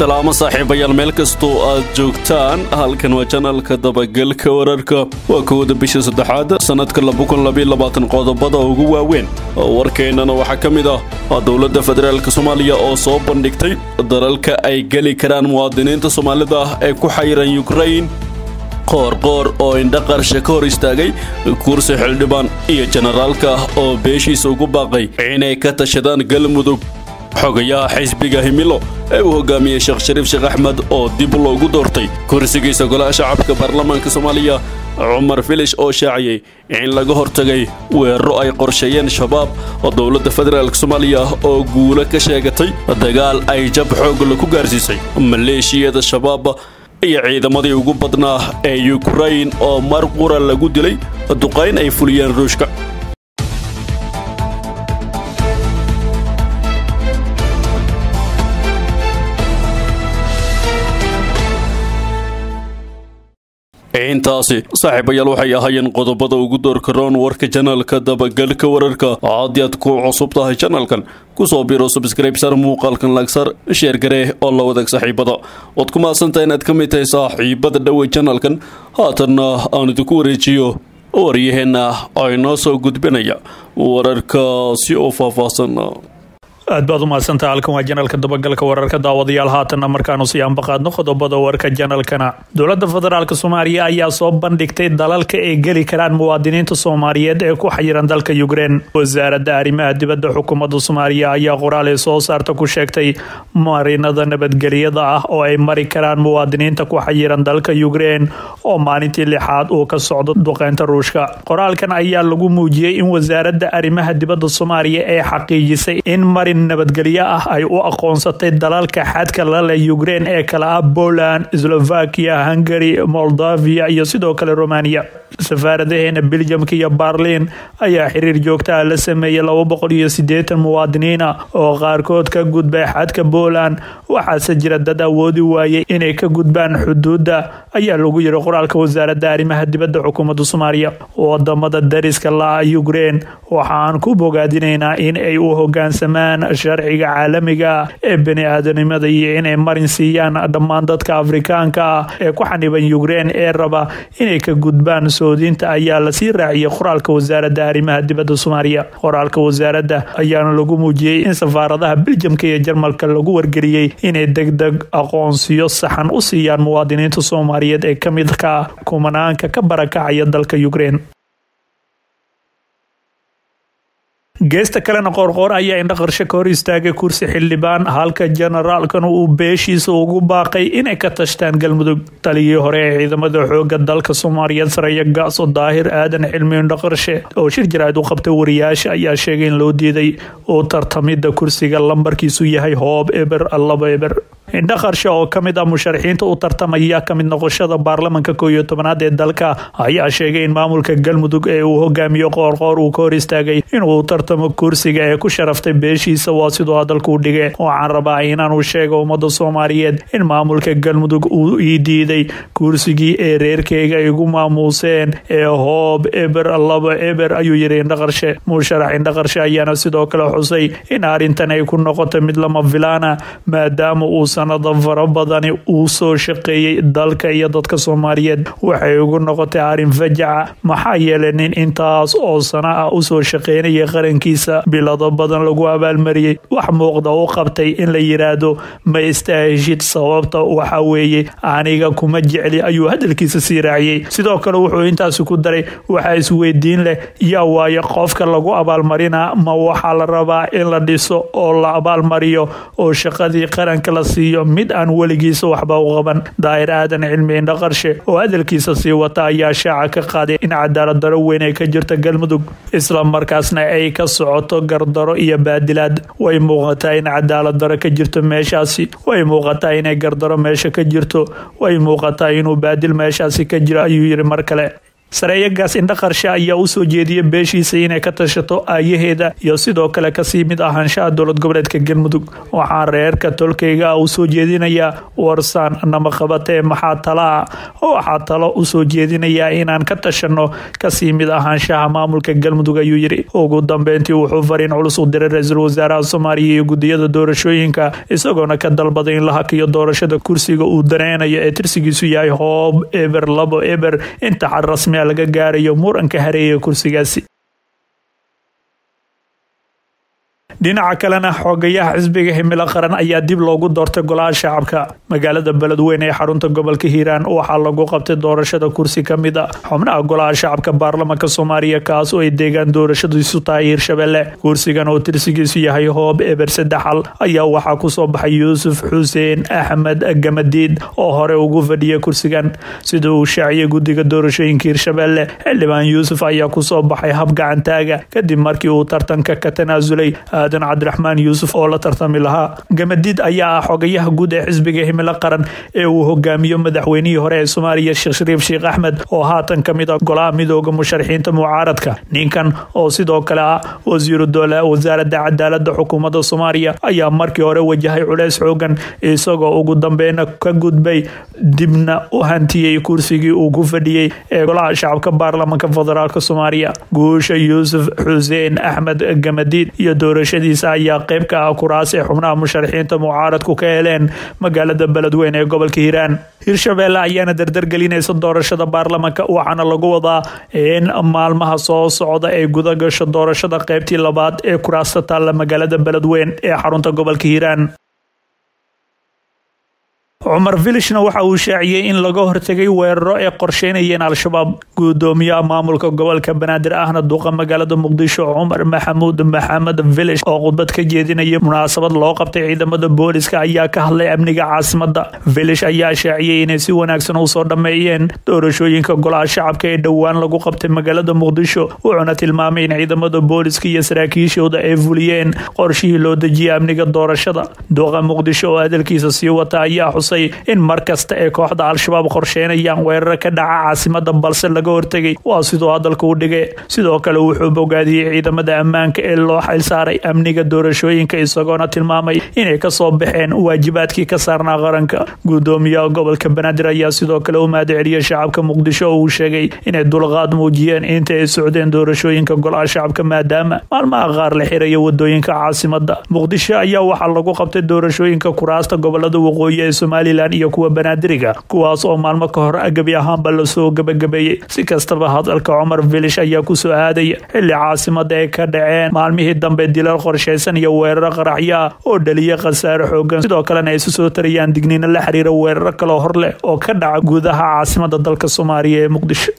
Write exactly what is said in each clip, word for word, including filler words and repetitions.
salaamo saaxiibayaal meel kastoo aad joogtaan halkan waa channelka dabagalka wararka waa kooda bisha saddexaad sanadka laba kun iyo labaatan qodobada ugu waaweyn warkeennana waxaa ka mid ah dowladda federaalka Soomaaliya oo soo bandhigtay dalalka ay gali karaan muwaadiniinta Soomaalida ee ku xayiran Ukraine qoor qoor oo indha qarshe ka hor istaagay kursi xildhibaan iyo generaalka oo beeshiisa ugu baaqay inay ka tashadaan galmudug xogayaha xisbiga himilo ee uu hogaamiyey Sheekh Shariif Sheekh Axmed oo dib loogu doortay kursigiisa golaha shacabka baarlamaanka Soomaaliya Umar Filish oo shaaciyay in laga hortagay weeraro ay qorsheeyeen shabaab oo dowladda federaalka Soomaaliya oo guulo ka sheegatay dagaal ay jab xoog leh ku gaarsiisay maleeshiyada shabaab iyo ciidamadii ugu badnaa ee Ukraine oo mar qura lagu dilay duqeyn ay fuliyeen Ruushka intaasi saaxiibayaal waxay ahaayeen qodobada ugu doorka roon warka channelka dabagalka wararka aad ku cusub tahay channelkan ku soo biro subscribe sar muuqaalkan like sar share garee oo la wadaag saaxiibada wad ku maasantahay inaad ka mid tahay saaxiibada dhaw channelkan haatana aan idinku wareejiyo waryaheena ay noo soo gudbinaya wararka si oo faahfaahsan aad baad u mahadsantahay halkan waa channelka dabagalka wararka daawadayaal haatan markaanu sii anbaqaadno qodobada warka channelkana dowladda federaalka Soomaaliya ayaa soo bandhigtay dalalka ay gali karaan muwaadiniinta Soomaaliyeed ee ku xayiran dalka Ukraine wasaaradda arrimaha dibadda xukuumadda Soomaaliya ayaa qoraal ay soo saartay ku sheegtay marinada nabadgelyada ah oo ay mari karaan muwaadiniinta ku xayiran dalka Ukraine oo maalintii lixaad uu ka socdo duqeynta Ruushka qoraalkan ayaa lagu muujiyay in wasaaradda arrimaha dibadda Soomaaliya ay xaqiijisay in marin nabadgelyo ah ay u aqoonsatay dalalka xadka la leh Ukraine ee kala ah Poland, Slovakia, Hungary, Moldavia iyo sidoo kale Romania safaaradaheena Belgium iyo Berlin ayaa xiriir joogto ah la sameeyay laba boqol iyo siddeetan muwaadiniin oo qaarkood ka gudbay xadka Poland waxaase jira dad awoodi waayay inay ka gudbaan xuduudda ayaa lagu yiri qoraalka wasaaradda arrimaha dibadda xukuumadda Soomaaliya wadamada dariska la Ukraine waxaan ku bogaadinaynaa in ay u hoggaansamaan sharciga caalamiga ee bini'aadanimada iyo inay marin siiyaan dhammaan dadka Afrikaanka ee ku xaniban Ukraine ee raba inay ka gudbaan soodinta ayaa la sii raaciyay qoraalka wasaaradda arrimaha dibadda Soomaaliya qoraalka wasaaradda ayaana lagu muujiyay in safaaradaha Belgium iyo Jarmalka lagu wargeliyay inay degdeg aqoonsiyo saxan u siiyaan muwaadiniinta Soomaaliyeed ee ka mid ka kumanaanka ka barakacaya dalka Ukraine geesta kalena qoorqoor ayaa indha qarshe ka hor istaagay kursi xildhibaan halka generaalkan uu beeshiisa ugu baaqay inay ka tashtaan galmudug taliyii hore ee ciidamada xooga dalka Soomaaliyeed saraya Gaaso Daahir Aadan Cilmi indha qarshe oo shir jiraad u qabtay wariyaasha ayaa sheegay in loo diiday oo tartamida kursiga lambarkiisu yahay hoob eber laba eber indha qarshe oo kamid ah musharaxiinta u tartamaya kamid noqoshada baarlamaanka koob iyo tobanaad ee dalka ayaa sheegay in maamulka galmudug ee uu hogaamiyo qoorqoor uu ka hor istaagay inuu tartamo kursiga ee ku sharaftay beeshiisa waa sidoo hadalku dhigay waxaan rabaa inaan u sheego ummadda Soomaaliyeed in maamulka galmudug uu ii diiday kursigii ee reerkeyga igu maamuuseen ee hoob eber laba eber ayuu yiri indha qarshe musharax indha qarshe ayaana sidoo kale xusay in arrintan ay ku noqoto mid lama filaana maadaama uu sanado fara badani uu soo shaqeeyay dalka iyo dadka Soomaaliyeed waxay ugu noqotay arrin fajaca maxaa yeelay nin intaas oo sana ah u soo shaqeynayay qarankiisa bilado badan lagu abaalmariyay wax muuqda u qabtay in la yiraahdo ma istaahishid sababta waxa weeye aniga kuma jecli ayuu hadalkiisa sii raaciyay sidoo kale wuxuu intaas ku daray waxa is weydiin leh yaa waayo qofka lagu abaalmarina ma waxa la rabaa in la dhiso oo la abaalmariyo oo shaqadii qaranka la siiyo mid aan weligiisa waxba u qaban Daahir Aadan Cilmi indha qarshe oo hadalkiisa sii wata ayaa shaaca ka qaaday in cadaalad daro weyn ay ka jirto galmudug isla markaasna ay ka socoto gardaro iyo baadilaad way muuqataa in cadaalad daro ka jirto meeshaasi way muuqataa in gardaro meesha ka jirto way muuqataa inuu baadil meeshaasi ka jiro ayuu yiri mar kale sareeyagaas indha qarshe ayaa u soo jeediyay beeshiisa inay ka tashato aayaheeda iyo sidoo kale kasii mid ahaanshaha dowlad goboleedka galmudug. waxaan reerka tolkayga u soo jeedinayaa warsaan nama qabatee maxaa talaa waxaa talo u soo jeedinayaa inaan ka tashano kasii mid ahaanshaha maamulka galmudug ayuu yiri. ugu dambeyntii wuxuu fariin culus u diray ra-iisul wasaaraha Soomaaliya iyo gudiyada doorashooyinka isagoona ka dalbaday in la hakiyo doorashada kursiga uu dareenayo ee tirsigiisu yahay hoob eber labo eber inta xal rasmi laga gaarayo muranka hareeya kursigaasi. dhinaca kalena xogayaha xisbiga himilo qaran ayaa dib loogu doortay golaha shacabka magaalada beledweyne ee xarunta gobolka Hiiraan. waxaa lagu qabtay doorashada kursi kamid ah xubnaha golaha shacabka baarlamaanka Soomaaliya kaas oo ay deegaan doorashadiisu tahay Hirshabelle. kursigan oo tirsigiisu yahay hoob eber saddex hal ayaa waxaa ku soo baxay Yuusuf Xuseen Axmed Gamadiid oo hore ugu fadhiyay kursigan sida uu shaaciyay guddiga doorashooyinka Hirshabelle. xildhibaan Yuusuf ayaa ku soo baxay hab gacantaaga kadib markii uu tartanka ka tanaasulay cabdiraxmaan Yuusuf oo la tartami lahaa. Gamadiid ayaa ah xogayaha guud ee xisbiga himilo qaran ee uu hogaamiyo madaxweynihii hore ee Soomaaliya Sheekh Shariif Sheekh Axmed oo haatan kamid ah golaha midowga musharaxiinta mucaaradka. ninkan oo sidoo kale ah wasiiru dowladda wasaaradda cadaaladda xukuumadda Soomaaliya ayaa markii hore wajahay culays xoogan isagoo ugu dambeeyna ka gudbay dibna u hantiyay kursigii uu ku fadhiyay ee golaha shacabka baarlamaanka federaalka Soomaaliya. guusha Yuusuf Xuseen Axmed Gamadiid iyo doorashada ayaa qayb ka ah kuraas ee xubnaha musharaxiinta mucaaradku ka heleen magaalada beledweyne ee gobolka Hiiraan. Hirshabelle ayaana dardar gelinaysa doorashada baarlamaanka waxaana lagu wadaa in maalmaha soo socda ay guda gasho doorashada qaybtii labaad ee kuraasta taalla magaalada beledweyne ee xarunta gobolka Hiiraan. Cumar Vilishna waxa uu shaaciyay in laga hortagay weeraro ay qorsheynayeen Al-Shabaab. gudoomiyaha maamulka gobolka Banaadir ahna duqa magaalada Muqdisho Cumar Maxamuud Maxamed Vilish oo khudbad ka jeedinayay munaasabad loo qabtay ciidamada booliska ayaa ka hadlay amniga caasimadda. Vilish ayaa shaaciyay inay si wanaagsan u soo dhameeyeen doorashooyinka golaha shacabka ee dhowaan lagu qabtay magaalada Muqdisho wuxuuna tilmaamay in ciidamada booliska iyo saraakiishooda ay fuliyeen qorshihii loo dejiyay amniga doorashada. duqa Muqdisho oo hadalkiisa sii wata ayaa in markasta ee kooxda Al-Shabaab qorsheynayaan weerar ka dhaca caasimadda balse laga hortagay waa sidoo hadalka u dhigay. sidoo kale wuxuu bogaadiyay ciidamada ammaanka ee loo xil saaray amniga doorashooyinka isagoona tilmaamay inay ka soo baxeen waajibaadkii ka saarnaa qaranka. gudoomiyaha gobolka Banaadir ayaa sidoo kale u mahadceliyay shacabka Muqdisho oo uu sheegay inay dulqaad muujiyeen inta ay socdeen doorashooyinka golaha shacabka maadaama maalmaha qaar la xirayo wadooyinka caasimadda. Muqdisho ayaa waxaa lagu qabtay doorashooyinka kuraasta gobolada waqooyi ee Soomaaliya iyo kuwa Banaadiriga kuwaas oo maalmo ka hor agabi ahaanba la soo gabagabeeyay. si kastaba hadalka Cumar Vilish ayaa ku soo aaday xilli caasimadda ay ka dhaceen maalmihii dambe dilal qorsheysan iyo weerar qaraxyo ah oo dhaliyay khasaare xoogan. sidoo kalena ay soo tarayaan digniino la xiriira weerar kale hor leh oo ka dhaca gudaha caasimadda dalka Soomaaliya ee Muqdisho.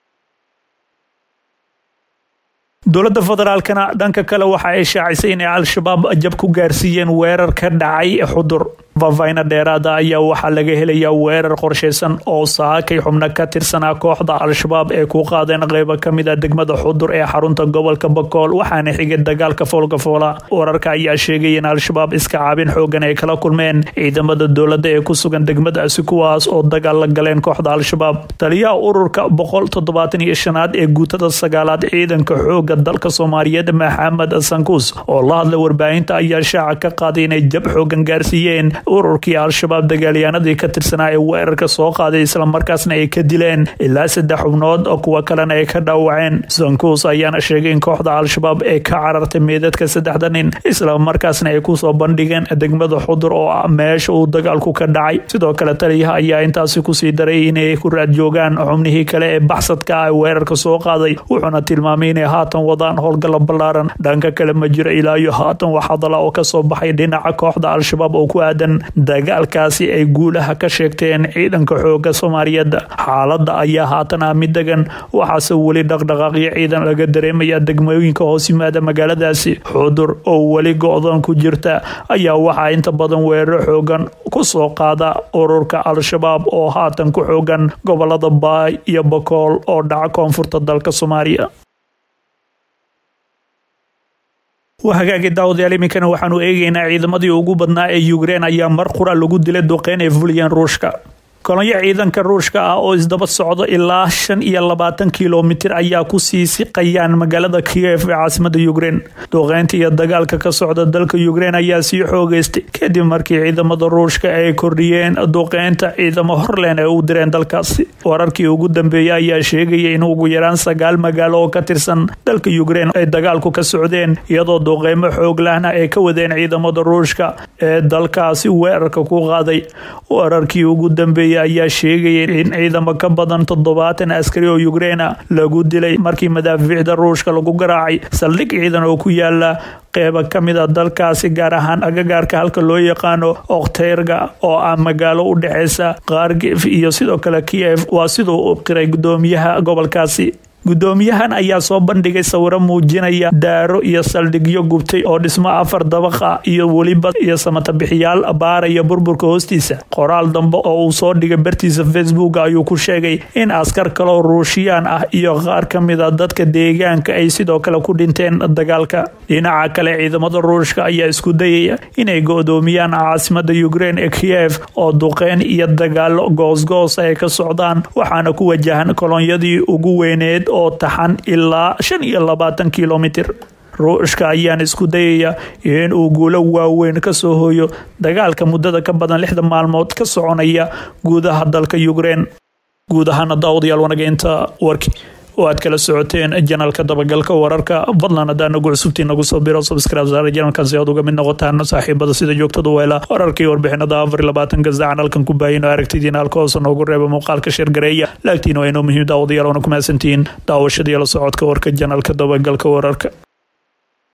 dowladda federaalkana dhanka kale waxa ay shaacisay in Al-Shabaab jab ku gaarsiiyeen weerar ka dhacay Xudur. faahfaahin dheeraad ah ayaa waxaa laga helayaa weerar qorsheysan oo saakay xubno ka tirsanaa kooxda Al-Shabaab ee ku qaadeen qaybo kamid ah degmada Xudur ee xarunta gobolka Bakool waxaana xigay dagaalka foolka-foola. wararka ayaa sheegay in Al-Shabaab iska caabin xoogan ay kala kulmeen ciidamada dowladda ee ku sugan degmadaasi kuwaas oo dagaal la galeen kooxda Al-Shabaab. taliyaha ururka boqol toddobaatan iyo shanaad ee guutada sagaalaad ciidanka xooga dalka Soomaaliyeed Maxamed Sankus oo la hadlay warbaahinta ayaa shaaca ka qaaday inay jab xoogan gaarsiiyeen ururkii Al-Shabaab dagaalyahanadii ka tirsanaa ee weerarka soo qaaday isla markaasna ay ka dileen ilaa saddex xubnood oo kuwa kalena ay ka dhaawaceen. Sankus ayaana sheegay in kooxda Al-Shabaab ay ka carartay meedadka saddexda nin isla markaasna ay ku soo bandhigeen degmada Xudur oo ah meesha uu dagaalku ka dhacay. sidoo kale taliyaha ayaa intaasi ku sii daray inay ku raad joogaan xubnihii kale ee baxsadka ah ee weerarka soo qaaday wuxuuna tilmaamay inay haatan wadaan howlgal ballaaran. dhanka kale ma jiro ilaa iyo haatan wax hadal oo ka soo baxay dhinaca kooxda Al-Shabaab oo ku aadan dagaalkaasi ay guulaha ka sheegteen ciidanka xooga Soomaaliyeed. xaaladda ayaa haatan ah mid degan waxaase weli dhaqdhaqaaqyo ciidan laga dareemaya degmooyinka hoos yimaada magaaladaasi. Xudur oo weli go'doon ku jirta ayaa waxaa inta badan weeraro xoogan ku soo qaada ururka Al-Shabaab oo haatan ku xoogan gobolada Baay iyo Bakool oo dhaca koonfurta dalka Soomaaliya. وهاجي داود يالي مكان وحنو إيجينا عيد ماضي وجوب بدنا يوغرين أيام مرقرة لوجود دلة دقين فوليان روشكا kolonyo ciidanka ruushka ah oo isdaba socdo ilaa shan iyo labaatan kilomitir ayaa ku sii siqayaan magaalada Kiev ee caasimada Ukraine. Duqeynta iyo dagaalka ka socda dalka Ukraine ayaa sii xoogaystay kadib markii ciidamada ruushka ay kordhiyeen duqeynta ciidamo horleen ay u direen dalkaasi. Wararkii ugu dambeeyay ayaa sheegaya in ugu yaraan sagaal magaalo oo ka tirsan dalka Ukraine ay dagaalku ka socdeen iyadoo duqeymo xoog lehna ay ka wadeen ciidamada ruushka ee dalkaasi weerarka ku qaaday. Wararkii ugu dambeeyay ayaa sheegaya in ciidamo ka badan toddobaatan askari oo Ukraine lagu dilay markii madaafiicda ruushka lagu garaacay saldhig ciidan oo ku yaala qeyb ka mid ah dalkaasi gaar ahaan agagaarka halka loo yaqaano Okhterga oo ah magaalo u dhaxeysa Kharkiv iyo sidoo kale Kiev. waa sidoo uu qiray gudoomiyaha gobolkaasi. gudoomiyahan ayaa soo bandhigay sawiro muujinaya daaro iyo saldhigyo gubtay oo dhismo afar dabaqa iyo waliba iyo samata bixiyaal baaraya burburka hoostiisa. Qoraal dambe oo uu soo dhigay bartiisa Facebook ayuu ku sheegay in askar kale oo Ruushiyaan ah iyo qaar ka mid ah dadka deegaanka ay sidoo kale ku dhinteen dagaalka. Dhinaca kale ciidamada Ruushka ayaa isku dayaya inay go'doomiyaan caasimada Ukraine ee Kiev oo duqeyn iyo dagaalo goosgoos ay ka socdaan waxaana ku wajahan kolonyadii ugu weyneed oo taxan ilaa shan iyo labaatan kilomitir. Ruushka ayaan isku dayaya in uu guulo waaweyn ka soo hooyo dagaalka muddada ka badan lixdan maalmood ka soconaya gudaha dalka Ukraine. guud ahaan daawadayaal wanageynta warki waad kala socoteen janalka dabagalka wararka fadlan hadaan nagu cusubtiin nagu soo biro subscribe saara janalkan si aad uga mid noqotaan saaxiibada sida joogtada weela wararkii warbixinada afar iyo labaatan gazacaan halkan ku baahino aragtidiina halka hoos noogu reeba muuqaalka share gareeya laagtiin waa inoo muhiim daawadayaal wana ku mahadsantiin daawashada iyo la socodka warka janalka dabagalka wararka.